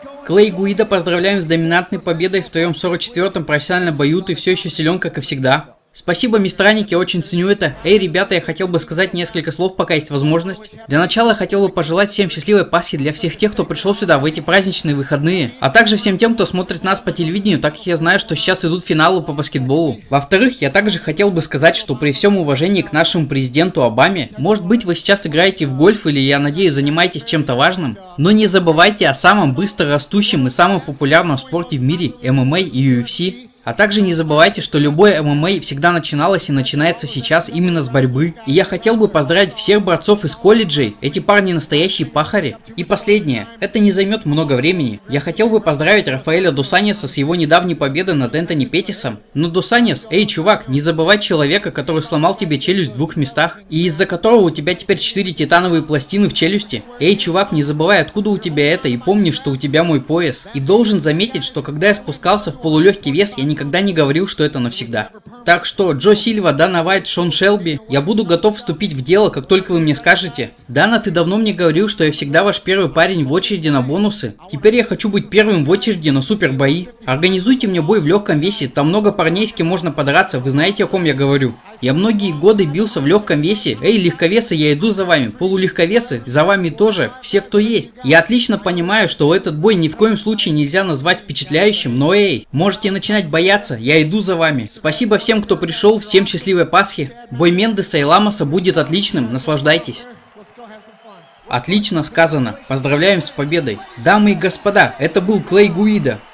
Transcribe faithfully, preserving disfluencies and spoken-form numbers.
Клей Гуида, поздравляем с доминантной победой в твоем сорок четвёртом профессиональном бою, ты все еще силен, как и всегда. Спасибо, мистраник, я очень ценю это. Эй, ребята, я хотел бы сказать несколько слов, пока есть возможность. Для начала я хотел бы пожелать всем счастливой Пасхи для всех тех, кто пришел сюда в эти праздничные выходные. А также всем тем, кто смотрит нас по телевидению, так как я знаю, что сейчас идут финалы по баскетболу. Во-вторых, я также хотел бы сказать, что при всем уважении к нашему президенту Обаме, может быть, вы сейчас играете в гольф или, я надеюсь, занимаетесь чем-то важным, но не забывайте о самом быстро растущем и самом популярном спорте в мире эм эм а и ю эф си. А также не забывайте, что любое эм эм а всегда начиналось и начинается сейчас именно с борьбы. И я хотел бы поздравить всех борцов из колледжей, эти парни настоящие пахари. И последнее, это не займет много времени. Я хотел бы поздравить Рафаэля Дос Аньоса с его недавней победой над Энтони Петтисом. Но Дос Аньос, эй, чувак, не забывай человека, который сломал тебе челюсть в двух местах, и из-за которого у тебя теперь четыре титановые пластины в челюсти. Эй, чувак, не забывай, откуда у тебя это, и помни, что у тебя мой пояс. И должен заметить, что когда я спускался в полулегкий вес, я не никогда не говорил, что это навсегда. Так что, Джо Сильва, Дана Вайт, Шон Шелби, я буду готов вступить в дело, как только вы мне скажете. Дана, ты давно мне говорил, что я всегда ваш первый парень в очереди на бонусы. Теперь я хочу быть первым в очереди на супер бои. Организуйте мне бой в легком весе, там много парней, с кем можно подраться, вы знаете, о ком я говорю. Я многие годы бился в легком весе. Эй, легковесы, я иду за вами. Полулегковесы, за вами тоже. Все, кто есть. Я отлично понимаю, что этот бой ни в коем случае нельзя назвать впечатляющим, но эй, можете начинать бояться, я иду за вами. Спасибо всем, кто пришел, всем счастливой Пасхи. Бой Мендеса и Ламоса будет отличным, наслаждайтесь. Отлично сказано. Поздравляем с победой. Дамы и господа, это был Клей Гуида.